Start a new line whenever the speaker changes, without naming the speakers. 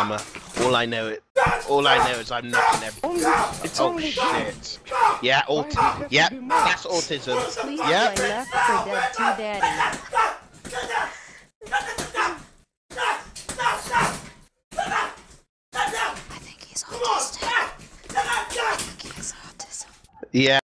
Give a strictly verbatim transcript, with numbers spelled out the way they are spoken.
programmer. All I know it. All I know is I'm knocking everything.
It's
Oh
only
shit. Yeah, autism. Yeah, that's autism.
Please
Yeah.
play Left four Dead two Daddy.
I think he's autistic. I think he has autism.
Yeah.